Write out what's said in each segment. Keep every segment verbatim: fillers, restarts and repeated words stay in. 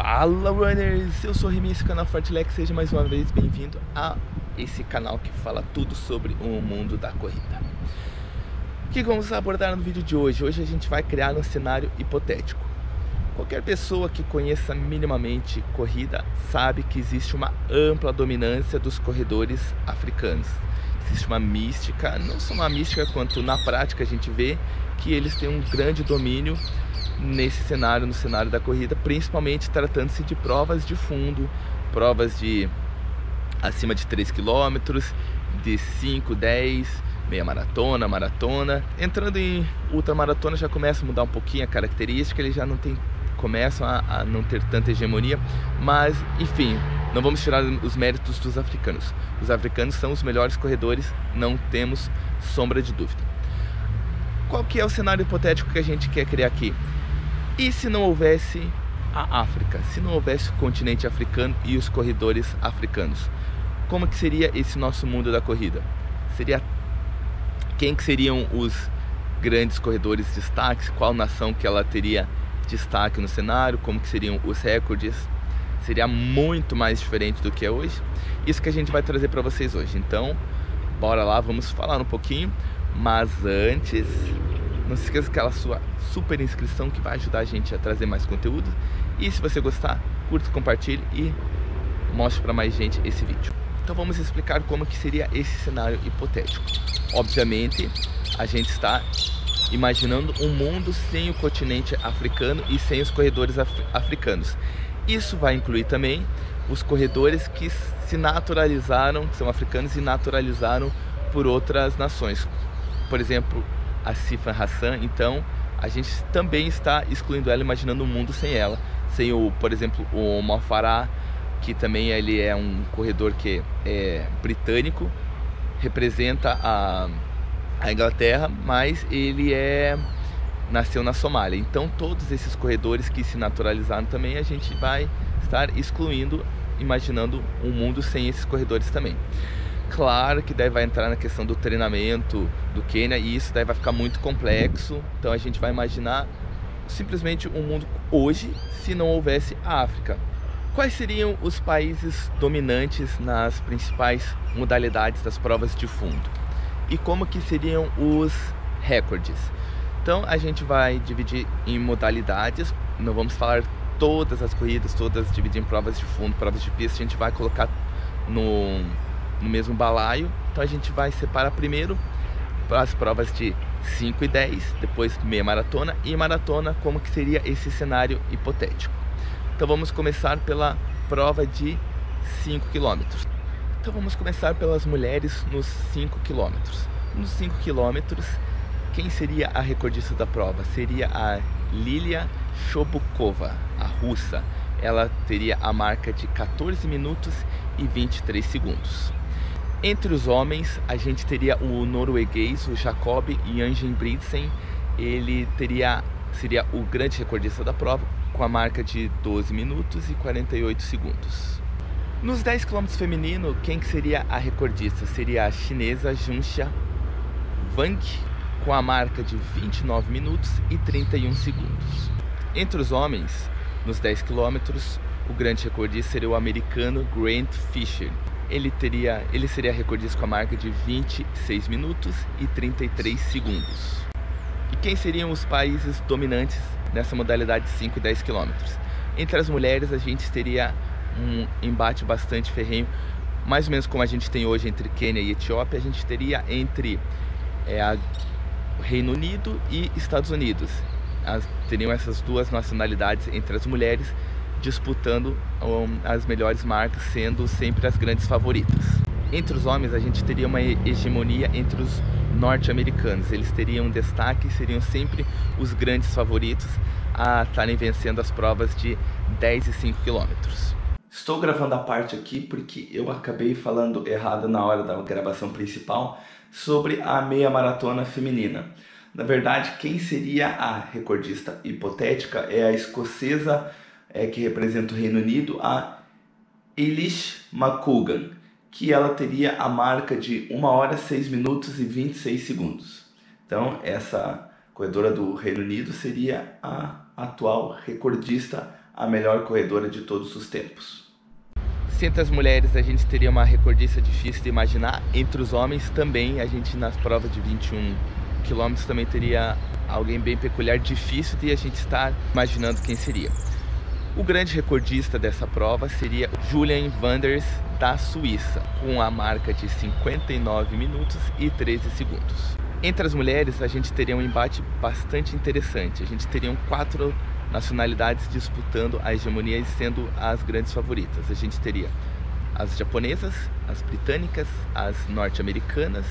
Fala runners, eu sou o Remy, esse canal Fartlek, seja mais uma vez bem-vindo a esse canal que fala tudo sobre o mundo da corrida. O que vamos abordar no vídeo de hoje? Hoje a gente vai criar um cenário hipotético. Qualquer pessoa que conheça minimamente corrida sabe que existe uma ampla dominância dos corredores africanos. Existe uma mística, não só uma mística quanto na prática a gente vê que eles têm um grande domínio nesse cenário, no cenário da corrida, principalmente tratando-se de provas de fundo, provas de acima de três quilômetros, de cinco, dez, meia maratona, maratona. Entrando em ultramaratona já começa a mudar um pouquinho a característica, eles já não tem, começam a, a não ter tanta hegemonia, mas enfim, não vamos tirar os méritos dos africanos. Os africanos são os melhores corredores, não temos sombra de dúvida. Qual que é o cenário hipotético que a gente quer criar aqui? E se não houvesse a África? Se não houvesse o continente africano e os corredores africanos? Como que seria esse nosso mundo da corrida? Seria quem que seriam os grandes corredores destaques? Qual nação que ela teria destaque no cenário? Como que seriam os recordes? Seria muito mais diferente do que é hoje. Isso que a gente vai trazer para vocês hoje. Então, bora lá, vamos falar um pouquinho. Mas antes, não se esqueça daquela sua super inscrição que vai ajudar a gente a trazer mais conteúdo. E se você gostar, curta, compartilhe e mostre para mais gente esse vídeo. Então vamos explicar como que seria esse cenário hipotético. Obviamente, a gente está imaginando um mundo sem o continente africano e sem os corredores af africanos. Isso vai incluir também os corredores que se naturalizaram, que são africanos e naturalizaram por outras nações. Por exemplo, a Sifan Hassan. Então a gente também está excluindo ela, imaginando um mundo sem ela, sem o, por exemplo, o Mo Farah, que também ele é um corredor que é britânico, representa a, a Inglaterra, mas ele é nasceu na Somália. Então todos esses corredores que se naturalizaram também a gente vai estar excluindo, imaginando um mundo sem esses corredores também. Claro que daí vai entrar na questão do treinamento do Quênia e isso daí vai ficar muito complexo. Então a gente vai imaginar simplesmente um mundo hoje se não houvesse a África. Quais seriam os países dominantes nas principais modalidades das provas de fundo? E como que seriam os recordes? Então a gente vai dividir em modalidades, não vamos falar todas as corridas, todas dividir em provas de fundo, provas de pista, a gente vai colocar no... no mesmo balaio. Então a gente vai separar primeiro as provas de cinco e dez, depois meia maratona e maratona, como que seria esse cenário hipotético. Então vamos começar pela prova de cinco quilômetros. Então vamos começar pelas mulheres nos cinco quilômetros. Nos cinco quilômetros, quem seria a recordista da prova? Seria a Lilia Shobukova, a russa. Ela teria a marca de quatorze minutos e vinte e três segundos. Entre os homens, a gente teria o norueguês, o Jacob Ingebrigtsen. Ele teria, seria o grande recordista da prova, com a marca de doze minutos e quarenta e oito segundos. Nos dez quilômetros feminino, quem que seria a recordista? Seria a chinesa Junxia Wang, com a marca de vinte e nove minutos e trinta e um segundos. Entre os homens, nos dez quilômetros, o grande recordista seria o americano Grant Fisher. Ele, teria, ele seria recordista com a marca de vinte e seis minutos e trinta e três segundos. E quem seriam os países dominantes nessa modalidade de cinco e dez quilômetros? Entre as mulheres, a gente teria um embate bastante ferrenho, mais ou menos como a gente tem hoje entre Quênia e Etiópia. A gente teria entre é, a, o Reino Unido e Estados Unidos. As, teriam essas duas nacionalidades entre as mulheres, disputando um, as melhores marcas, sendo sempre as grandes favoritas. Entre os homens, a gente teria uma hegemonia entre os norte-americanos. Eles teriam destaque, seriam sempre os grandes favoritos a estarem vencendo as provas de dez e cinco quilômetros. Estou gravando a parte aqui porque eu acabei falando errado na hora da gravação principal sobre a meia maratona feminina. Na verdade, quem seria a recordista hipotética é a escocesa é, que representa o Reino Unido, a Eilish McCougan, que ela teria a marca de uma hora, seis minutos e vinte e seis segundos. Então, essa corredora do Reino Unido seria a atual recordista a melhor corredora de todos os tempos. Se entre as mulheres a gente teria uma recordista difícil de imaginar, entre os homens também, a gente nas provas de vinte e um quilômetros também teria alguém bem peculiar, difícil de a gente estar imaginando quem seria. O grande recordista dessa prova seria Julian Wanders, da Suíça, com a marca de cinquenta e nove minutos e treze segundos. Entre as mulheres, a gente teria um embate bastante interessante. A gente teria quatro nacionalidades disputando a hegemonia e sendo as grandes favoritas. A gente teria as japonesas, as britânicas, as norte-americanas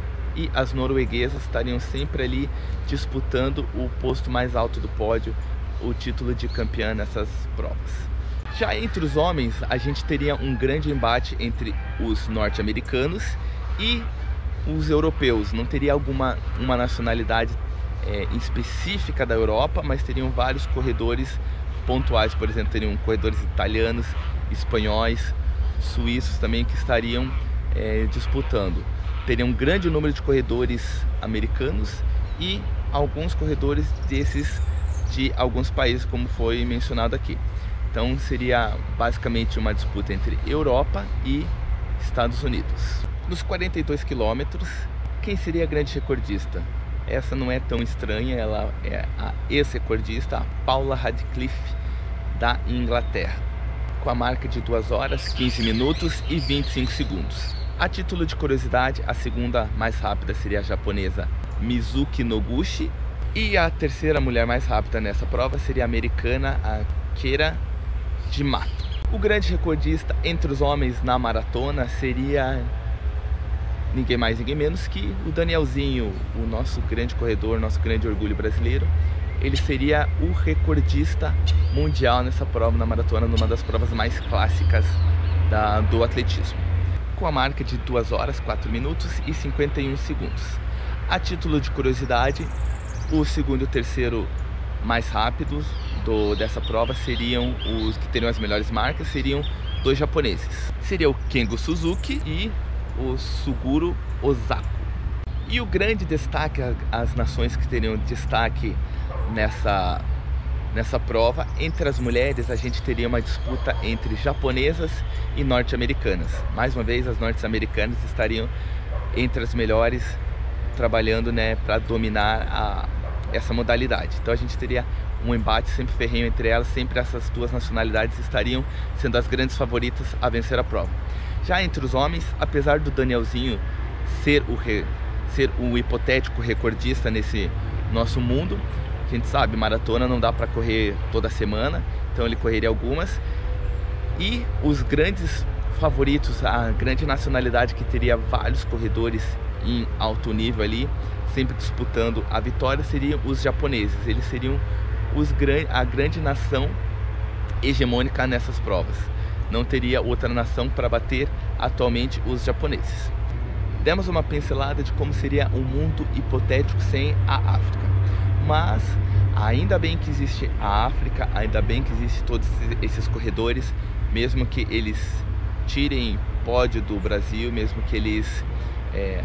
e as norueguesas estariam sempre ali disputando o posto mais alto do pódio, o título de campeã nessas provas. Já entre os homens, a gente teria um grande embate entre os norte-americanos e os europeus. Não teria alguma uma nacionalidade é, específica da Europa, mas teriam vários corredores pontuais. Por exemplo, teriam corredores italianos, espanhóis, suíços também que estariam é, disputando. Teria um grande número de corredores americanos e alguns corredores desses de alguns países, como foi mencionado aqui. Então seria basicamente uma disputa entre Europa e Estados Unidos. Nos quarenta e dois quilômetros, quem seria a grande recordista? Essa não é tão estranha, ela é a ex-recordista, a Paula Radcliffe, da Inglaterra, com a marca de duas horas, quinze minutos e vinte e cinco segundos. A título de curiosidade, a segunda mais rápida seria a japonesa Mizuki Noguchi, e a terceira mulher mais rápida nessa prova seria a americana, a Keira Yamato. O grande recordista entre os homens na maratona seria ninguém mais, ninguém menos que o Danielzinho, o nosso grande corredor, nosso grande orgulho brasileiro. Ele seria o recordista mundial nessa prova, na maratona, numa das provas mais clássicas da, do atletismo, com a marca de duas horas, quatro minutos e cinquenta e um segundos. A título de curiosidade, o segundo e o terceiro mais rápidos do, dessa prova seriam os que teriam as melhores marcas, seriam dois japoneses. Seria o Kengo Suzuki e o Suguru Ozako. E o grande destaque, as nações que teriam destaque nessa, nessa prova, entre as mulheres a gente teria uma disputa entre japonesas e norte-americanas. Mais uma vez, as norte-americanas estariam entre as melhores, trabalhando, né, para dominar a essa modalidade. Então a gente teria um embate sempre ferrenho entre elas, sempre essas duas nacionalidades estariam sendo as grandes favoritas a vencer a prova. Já entre os homens, apesar do Danielzinho ser o, re, ser o hipotético recordista nesse nosso mundo, a gente sabe, maratona não dá para correr toda semana, então ele correria algumas, e os grandes favoritos, a grande nacionalidade que teria vários corredores em alto nível ali, sempre disputando a vitória, seriam os japoneses. Eles seriam os, a grande nação hegemônica nessas provas. Não teria outra nação para bater atualmente os japoneses. Demos uma pincelada de como seria um mundo hipotético sem a África. Mas ainda bem que existe a África, ainda bem que existem todos esses corredores, mesmo que eles tirem pódio do Brasil, mesmo que eles é,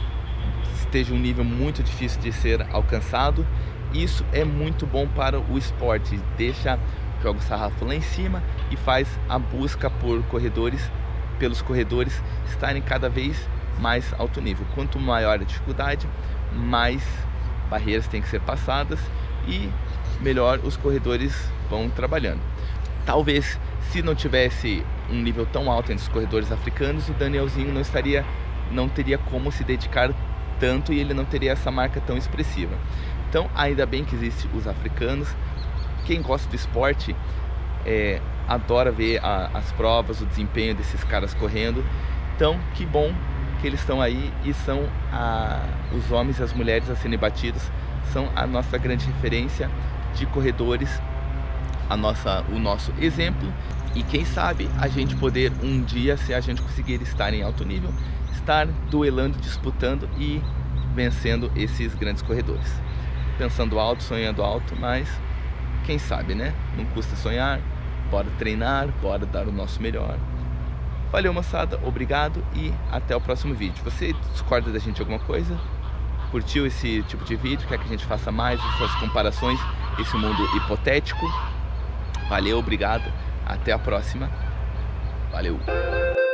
esteja um nível muito difícil de ser alcançado, isso é muito bom para o esporte, deixa, joga o sarrafo lá em cima e faz a busca por corredores, pelos corredores estarem cada vez mais alto nível. Quanto maior a dificuldade, mais barreiras têm que ser passadas e melhor os corredores vão trabalhando. Talvez, se não tivesse um nível tão alto entre os corredores africanos, o Danielzinho não estaria, não teria como se dedicar tanto e ele não teria essa marca tão expressiva. Então ainda bem que existem os africanos. Quem gosta do esporte é, adora ver a, as provas, o desempenho desses caras correndo. Então que bom que eles estão aí e são a, os homens e as mulheres a serem batidos, são a nossa grande referência de corredores, a nossa, o nosso exemplo. E quem sabe a gente poder um dia, se a gente conseguir estar em alto nível, estar duelando, disputando e vencendo esses grandes corredores. Pensando alto, sonhando alto, mas quem sabe, né? Não custa sonhar, bora treinar, bora dar o nosso melhor. Valeu, moçada, obrigado e até o próximo vídeo. Você discorda da gente alguma coisa? Curtiu esse tipo de vídeo? Quer que a gente faça mais essas comparações, esse mundo hipotético? Valeu, obrigado. Até a próxima. Valeu.